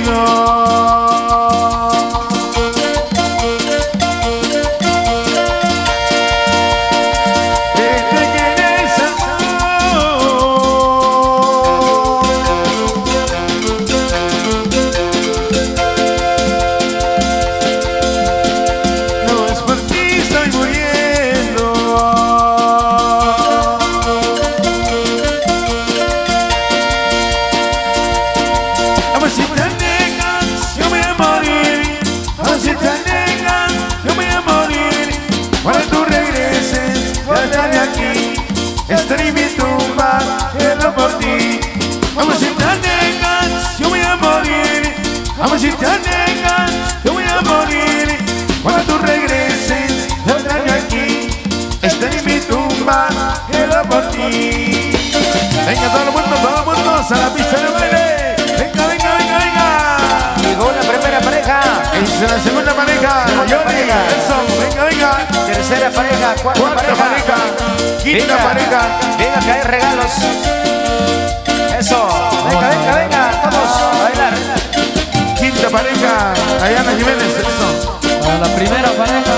Estaré en mi tumba, quedo por ti. Vamos, si te alejas, yo voy a morir. Vamos, si te alejas, yo voy a morir. Cuando tú regreses, yo estaré aquí. Estaré en mi tumba, quedo por ti. Venga, todo el mundo, a la pista de baile. Venga, venga, venga, venga. Llegó la primera pareja. Es la segunda pareja. Eso, venga, venga. Tercera pareja, cuarta pareja. Quinta pareja. Venga a caer regalos. Eso. Venga, venga, venga. Vamos a bailar. Quinta pareja. Dayana Jiménez. Eso. Para la primera pareja.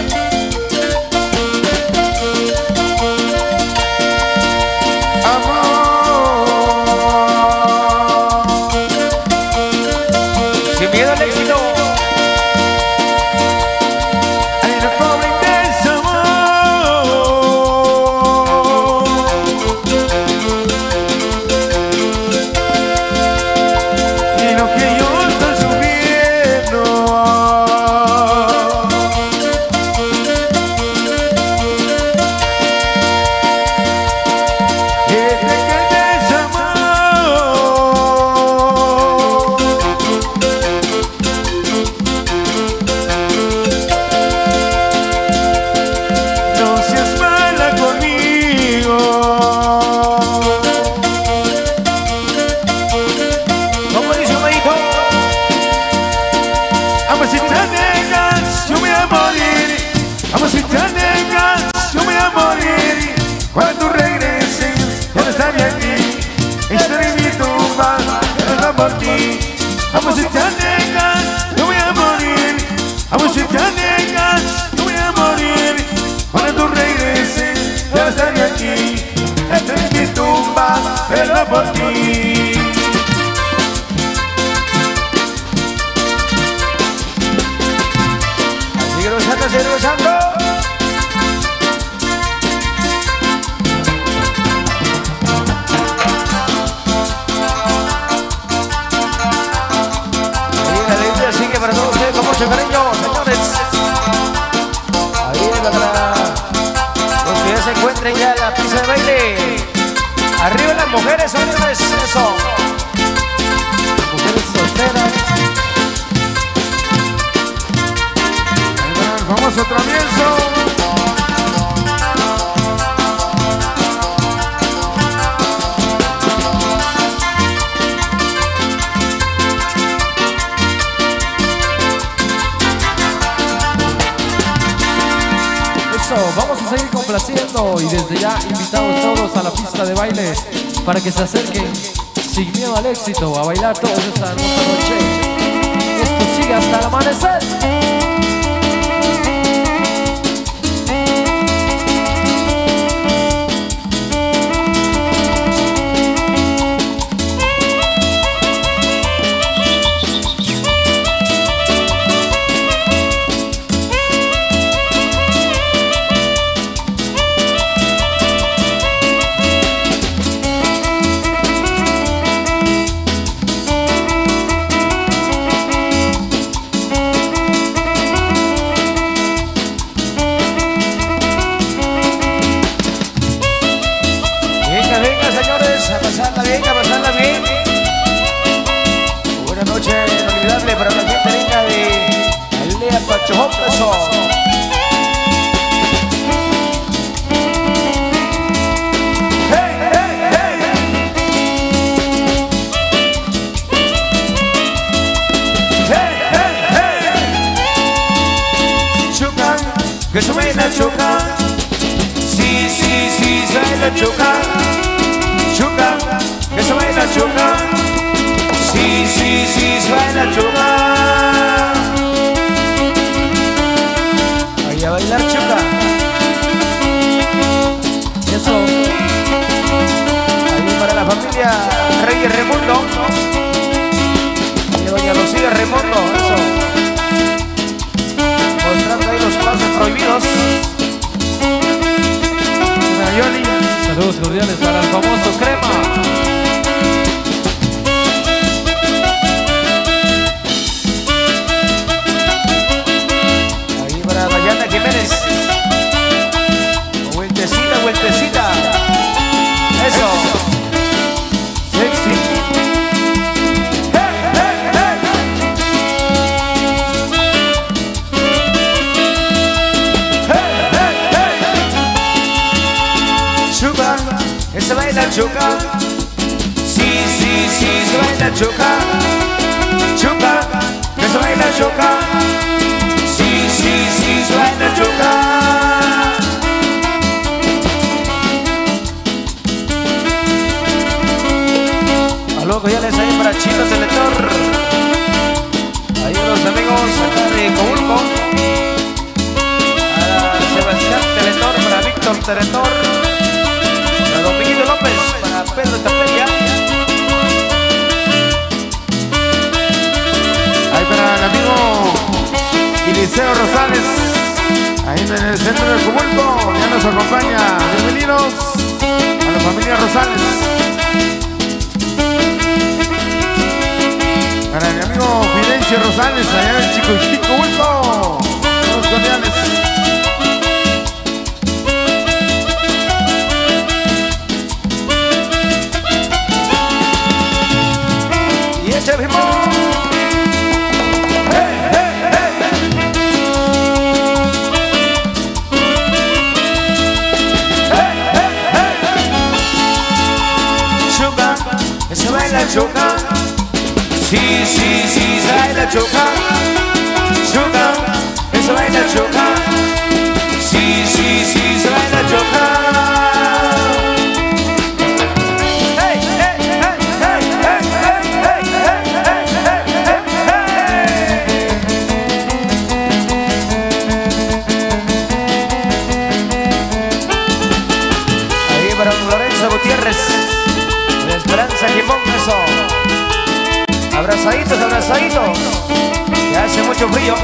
Amor. Sin miedo al éxito. Cuando tú regreses, ya no estaré aquí. Estaré en mi tumba, quedo por ti. Vamos, si te alejas, yo voy a morir. Vamos, si te alejas, yo voy a morir. Cuando tú regreses, ya no estaré aquí. Estaré en mi tumba, quedo por ti. Sigue gozando, sigue gozando. Para todos ustedes con mucho cariño, señores. Ahí para los que ya se encuentren ya en la pista de baile. Arriba las mujeres, señores, eso. Mujeres solteras. Ahí va el famoso travieso. Vamos a seguir complaciendo y desde ya invitados todos a la pista de baile para que se acerquen sin miedo al éxito a bailar todos esta hermosa noche. Esto sigue hasta el amanecer. Pasarla bien. Buenas noches, inolvidable para la gente linda de Aldea Pachojón, eso. Hey, hey, hey. Hey, hey, hey. Chocan, que suena chocan. Sí, sí, sí, suena chocan. Chocan, que suena chocan. Sí, sí, sí, suena baila chuca. Ahí a bailar chuca. Eso. Ahí para la familia Reyes Remundo. Y doña Lucía Remundo, eso. Mostrando ahí los pasos prohibidos. Yoli. Saludos cordiales para el famoso Crema. Ahí para Dayana Jiménez. Vueltecita, vueltecita. Eso. Sexy. Chuca, se baila chuca. Sí, sí, sí, se baila chuca. Chuca, se baila chuca. Sí, sí, sí, se baila chuca. Aló, coyales ahí para Chino Teletor. Ahí los amigos acá de Coulco. Para Sebastián Teletor, para Víctor Teletor. Para Dominguito López, para Pedro Tapella. Ahí para el amigo Eliseo Rosales. Ahí en el centro de Coulco. Ya nos acompaña. Bienvenidos a la familia Rosales. Para mi amigo Fidencio Rosales, allá en el Chico Coulco. Todos cordiales. Y echa ritmo. Chuca, se baila chuca. Sí, sí, sí, se baila chuca. Chuca, se baila chuca. Sí, sí, sí, se baila chuca. Hey, hey, hey, hey, hey, hey, hey, hey. Ahí para Lorenzo Gutiérrez, la Esperanza Jimón, eso. Abrazaditos, abrazaditos. Que hace mucho frío.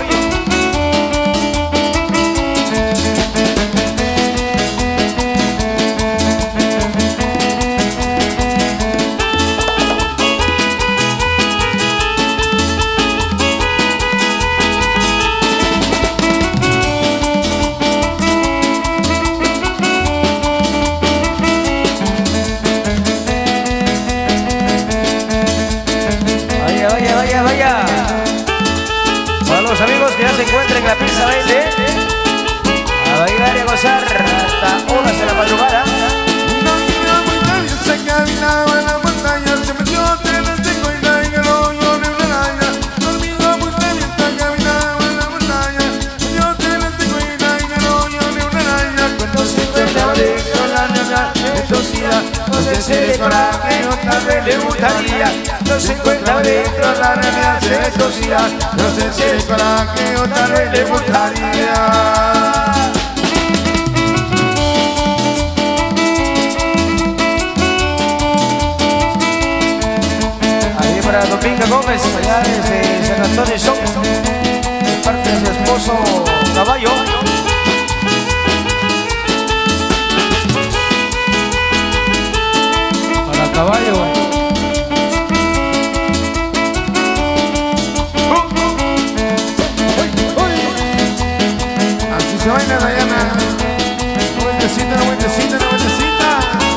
Vaya. Para los amigos que ya se encuentran en la pista baile, a bailar y a gozar hasta horas de la madrugada. Una niña muy traviesa caminaba en la montaña, se metió entre el seco y la en el hoyo de una araña. Una amiga muy traviesa caminaba en la montaña, se metió entre el seco y la en el hoyo de una araña. Cuando se encontraba dentro la niña entonces no sé si le coraje y otra vez le gustaría. No se encuentra dentro la niña se descosía, no sé si le coraje y otra vez le gustaría. Para Dominga Gómez, allá desde San Antonio Show, de parte de su esposo Caballo. Para Caballo. Así se baila Dayana. Una vueltecita, una vueltecita, una vueltecita.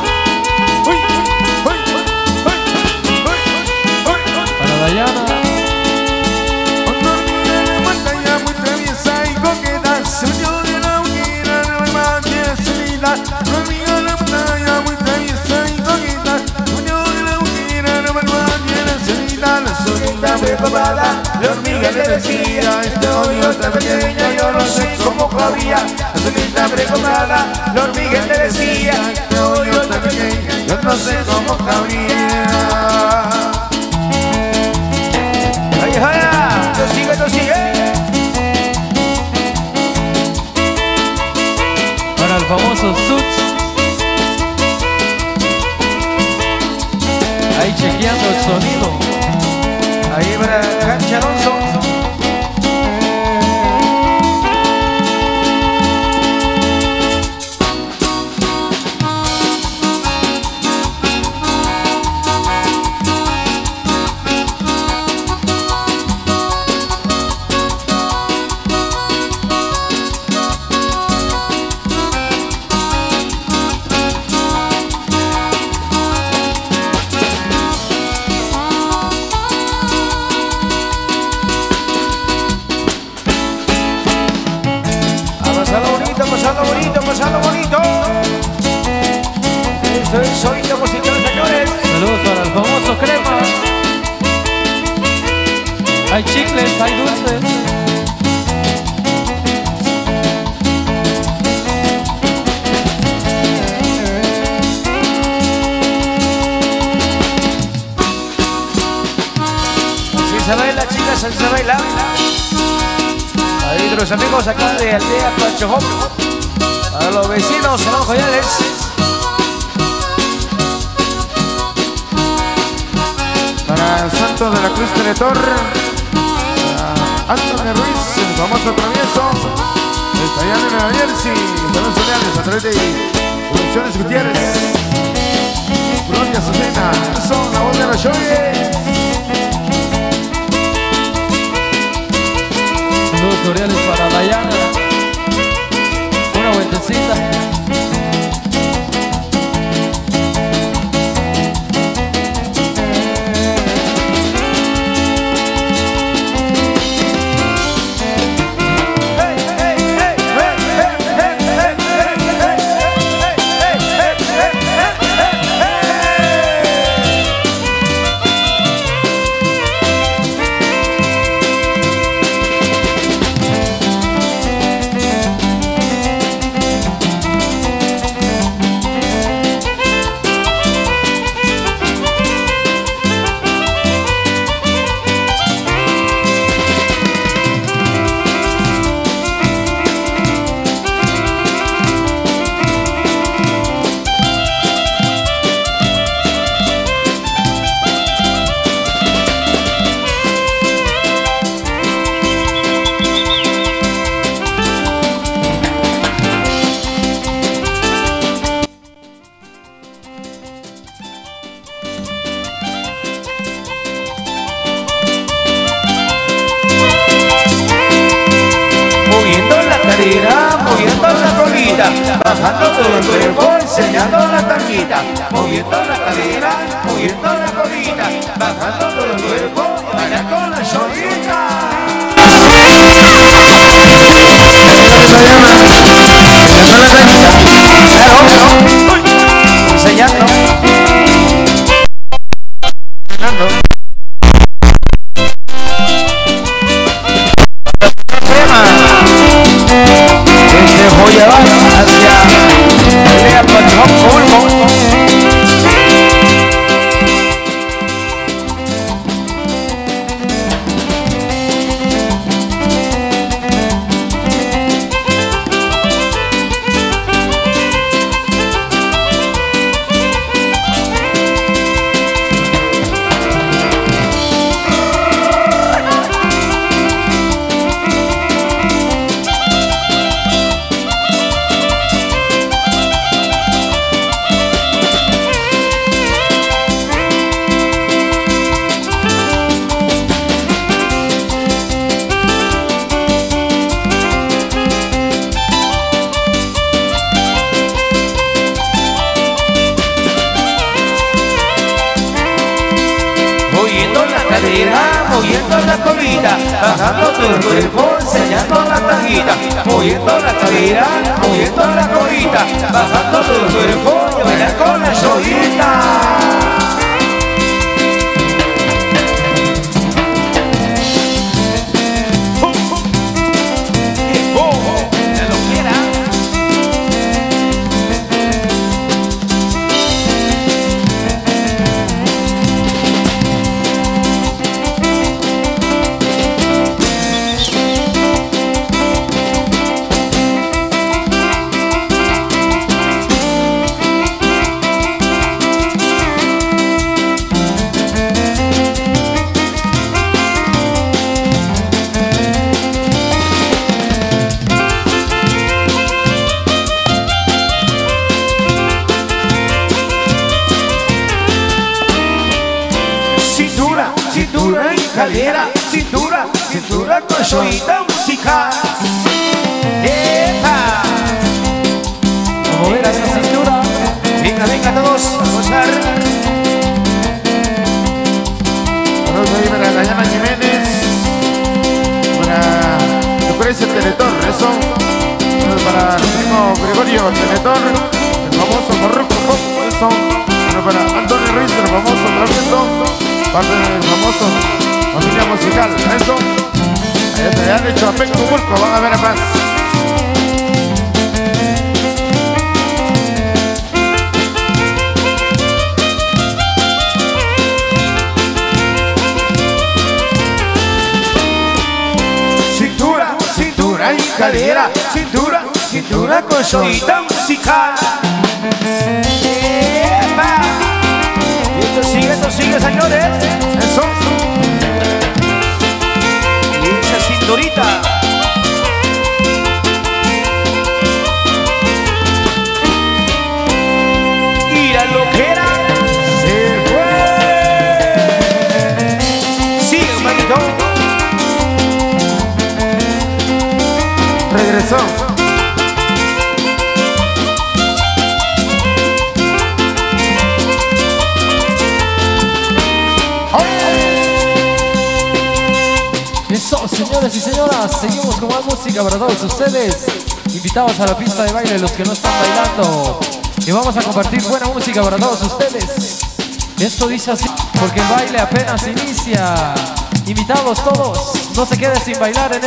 Para Dayana. Una hormiga en la montaña muy traviesa y coqueta, se metió de la hoguera en el mar de salida. Una hormiga en la montaña muy traviesa y coqueta, se metió de la hoguera en el mar de salida. La solita preparada, la hormiga le decía, este hoyo tan pequeño yo no sé cómo cabría. La solita preparada, la hormiga le decía, este hoyo tan pequeño yo no sé cómo cabría. ¡Ay, ay! Ahí para Cancha Alonso. Pasando bonito. Esto es Sonido Musical, señores. Saludos para el famoso Crema. Hay chicles, hay dulces. Así se baila, chicas, así se baila. Ahí los amigos acá de Aldea Pachojón. A los vecinos, a los joyales. Para Santo de la Cruz Teletor, Antonio Ruiz, el famoso travieso, está allá en Nueva Jersey, saludos cordiales a través de Producciones Gutiérrez, Gloria Susana, son la voz de la Shoye. Saludos cordiales para Dayana. Una vueltecita. Moviendo la colita, bajando todo el cuerpo, enseñando la tanguita. Moviendo la cadera, moviendo la colita, bajando todo el cuerpo, bailar con la solita. Enseñando. Joya va hacia Aldea Pachojón, Colmo. Moviendo la colita, bajando todo el cuerpo, enseñando la tanguita. Moviendo la cadera, moviendo la colita, bajando todo el cuerpo, y bailar con la solita. cadera, cintura, cintura con solita música. ¡Epa! A mover esa cintura. Venga, venga todos a gozar. Saludos ahí para Dayana Jiménez, para Lucrecia Teletón, eso. Saludos para el primo Gregorio Teletón, el famoso Marruco Pop, eso. Saludos para Antonio Ruiz, el famoso Travieso, parte del famoso Familia Musical, eso. Allá han hecho a Penco Bulco, van a ver a paz. Cintura y cadera, cintura, cintura con solita música. ¡Epa! Y esto sigue, señores. Eso. Y esa cinturita. Y la loquera Se fue. sigue, manito. Regresó. Eso, señores y señoras, seguimos con más música para todos ustedes. Invitados a la pista de baile, los que no están bailando. Y vamos a compartir buena música para todos ustedes. Esto dice así, porque el baile apenas inicia. Invitados todos, no se queden sin bailar en